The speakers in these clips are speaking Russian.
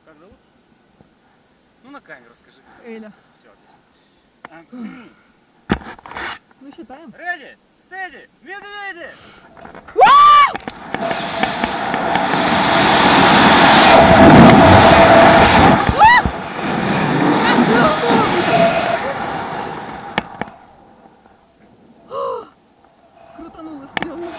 Как зовут? Ну, на камеру скажи. Эля. Все, отлично. Ну, считаем. Реди, стеди, медведи! Крутануло стрёмно.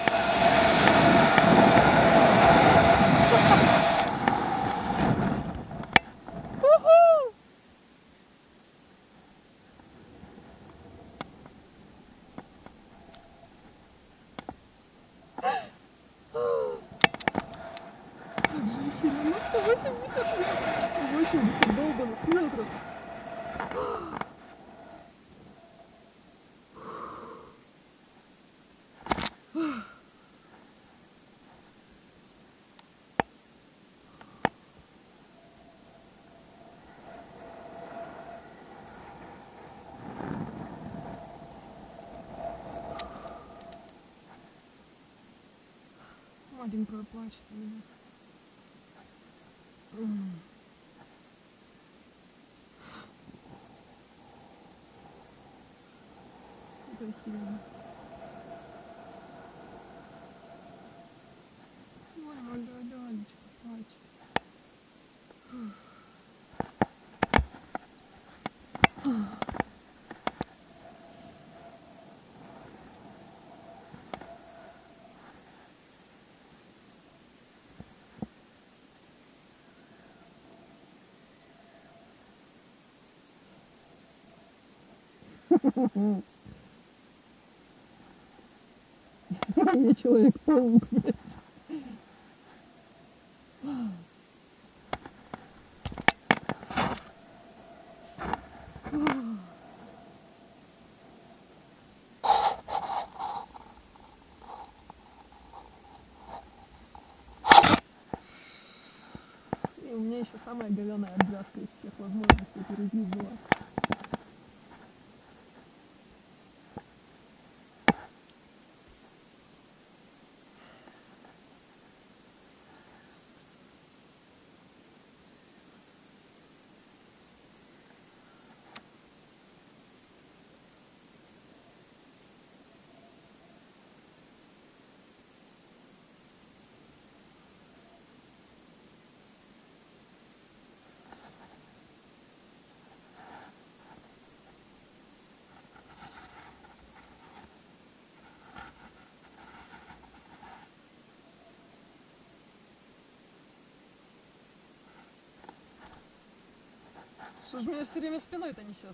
Женщина, 180 метров. 180 долбаных метров. Маленькая плачет у меня. Это охеренно. Ой, моя Лялечка плачет. Я Человек-паук, блядь. И у меня еще самая говёная обвязка из всех возможных пятеризни была. Что ж меня все время спиной-то несет?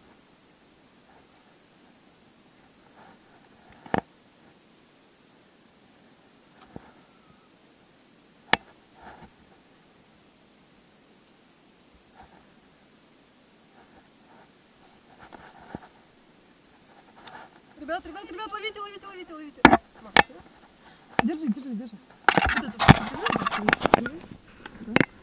Ребят, ловите. Макс, держи. Вот эту. Держи.